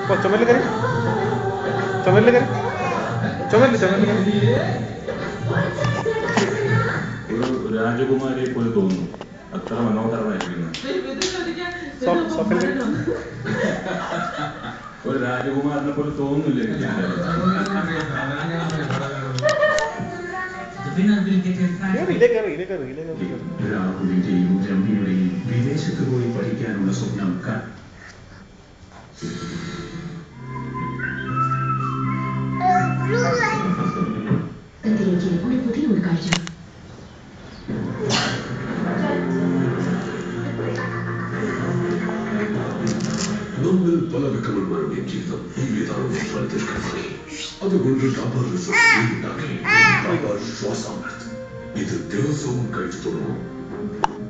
ചുമരിൽ കയറി ചുമരിൽ കയറി ചുമരിൽ ചുമരിൽ കയറി. ഒരു രാജകുമാരിയെ പോലെ തോന്നുന്നു, അത്ര മനോഹരമായിരിക്കുന്നു. ഒരു രാജകുമാരനെ പോലെ തോന്നുന്നില്ല എനിക്ക്. രാഹുലിന്റെയും രമ്യയുടെയും വിദേശത്ത് പോയി പഠിക്കാനുള്ള സ്വപ്നം ഒരു പുതിയ ഉൾക്കാഴ്ച. നമ്മൾ പല വിക്രമന്മാരുടെയും ജീവിതം ഈ വിധാനം ഫലത്തിൽക്കമായി അതുകൊണ്ട് ഡബർ ഉണ്ടാക്കി ഡബർ ശ്വാസം ഇത് ദിവസവും കഴിച്ചു തുടങ്ങും.